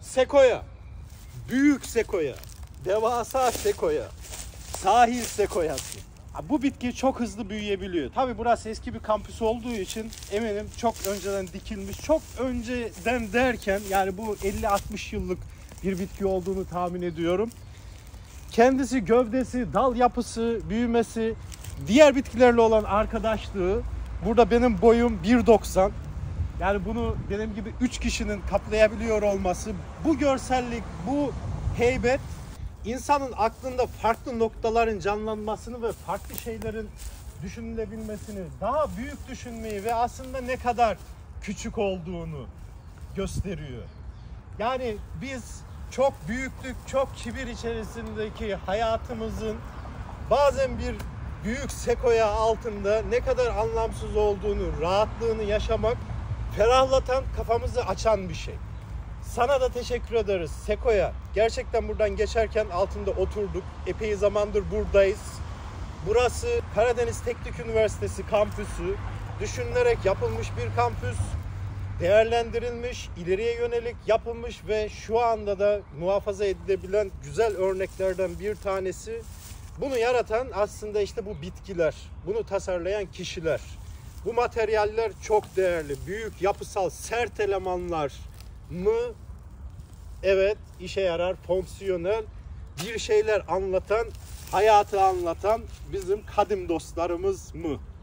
Sekoya, büyük sekoya, devasa sekoya, sahil sekoyası. Bu bitki çok hızlı büyüyebiliyor. Tabi burası eski bir kampüs olduğu için eminim çok önceden dikilmiş. Çok önceden derken yani bu 50-60 yıllık bir bitki olduğunu tahmin ediyorum. Kendisi, gövdesi, dal yapısı, büyümesi, diğer bitkilerle olan arkadaşlığı. Burada benim boyum 1.90. Yani bunu benim gibi 3 kişinin kaplayabiliyor olması, bu görsellik, bu heybet insanın aklında farklı noktaların canlanmasını ve farklı şeylerin düşünülebilmesini, daha büyük düşünmeyi ve aslında ne kadar küçük olduğunu gösteriyor. Yani biz çok büyüklük, çok kibir içerisindeki hayatımızın bazen bir büyük sekoya altında ne kadar anlamsız olduğunu, rahatlığını yaşamak ferahlatan, kafamızı açan bir şey. Sana da teşekkür ederiz Sekoya. Gerçekten buradan geçerken altında oturduk. Epey zamandır buradayız. Burası Karadeniz Teknik Üniversitesi kampüsü. Düşünülerek yapılmış bir kampüs. Değerlendirilmiş, ileriye yönelik yapılmış ve şu anda da muhafaza edilebilen güzel örneklerden bir tanesi. Bunu yaratan aslında işte bu bitkiler, bunu tasarlayan kişiler. Bu materyaller çok değerli, büyük yapısal sert elemanlar mı? Evet, işe yarar, fonksiyonel bir şeyler anlatan, hayatı anlatan bizim kadim dostlarımız mı?